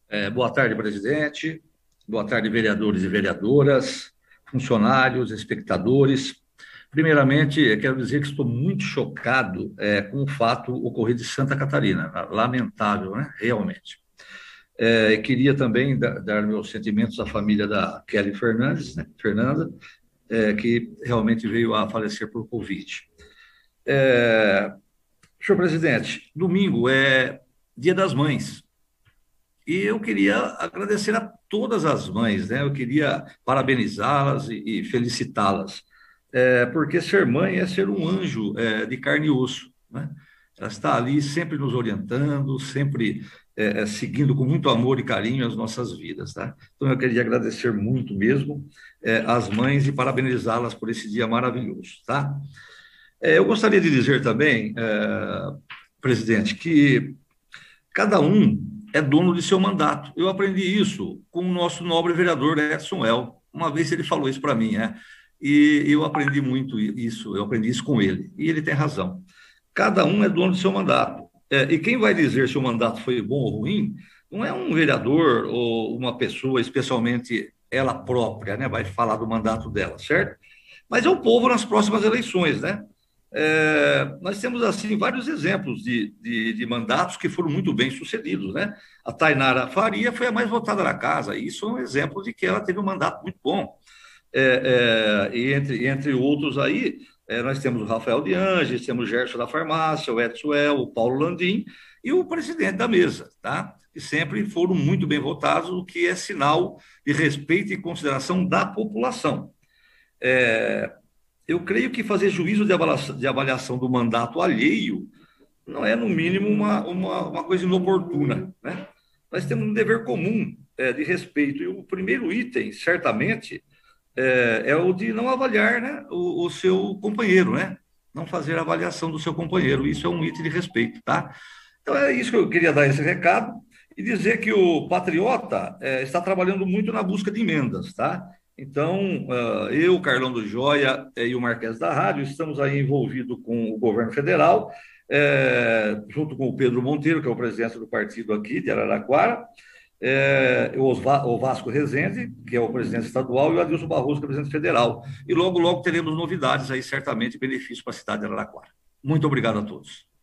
Boa tarde, presidente. Boa tarde, vereadores e vereadoras, funcionários, espectadores. Primeiramente, eu quero dizer que estou muito chocado com o fato ocorrido em Santa Catarina. Lamentável, né? Realmente. Queria também dar meus sentimentos à família da Kelly Fernandes, né? Fernanda, que realmente veio a falecer por Covid. Senhor presidente, domingo é Dia das Mães. E eu queria agradecer a todas as mães, né? Eu queria parabenizá-las e felicitá-las, porque ser mãe é ser um anjo, de carne e osso, né? Ela está ali sempre nos orientando, sempre seguindo com muito amor e carinho as nossas vidas, tá? Então eu queria agradecer muito mesmo, às mães e parabenizá-las por esse dia maravilhoso, tá? Eu gostaria de dizer também, presidente, que cada um é dono de seu mandato. Eu aprendi isso com o nosso nobre vereador Edson El. Uma vez ele falou isso para mim, né? E eu aprendi muito isso, eu aprendi isso com ele. E ele tem razão. Cada um é dono do seu mandato. E quem vai dizer se o mandato foi bom ou ruim, não é um vereador ou uma pessoa, especialmente ela própria, né? Vai falar do mandato dela, certo? Mas é o povo nas próximas eleições, né? Nós temos, assim, vários exemplos de mandatos que foram muito bem sucedidos, né? A Tainara Faria foi a mais votada na casa, e isso é um exemplo de que ela teve um mandato muito bom. E entre outros aí, nós temos o Rafael de Anges, temos o Gerson da Farmácia, o Edson El, o Paulo Landim e o presidente da mesa, tá? Que sempre foram muito bem votados, o que é sinal de respeito e consideração da população. É, eu creio que fazer juízo de avaliação do mandato alheio não é, no mínimo, uma coisa inoportuna, né? Nós temos um dever comum, de respeito, e o primeiro item, certamente, é o de não avaliar, né, o seu companheiro, né? Não fazer avaliação do seu companheiro. Isso é um item de respeito, tá? Então é isso que eu queria dar esse recado e dizer que o Patriota está trabalhando muito na busca de emendas, tá? Então, eu, Carlão do Joia e o Marquês da Rádio estamos aí envolvidos com o governo federal, junto com o Pedro Monteiro, que é o presidente do partido aqui de Araraquara, o Vasco Rezende, que é o presidente estadual, e o Adilson Barroso, que é o presidente federal. E logo, logo teremos novidades aí, certamente, benefícios para a cidade de Araraquara. Muito obrigado a todos.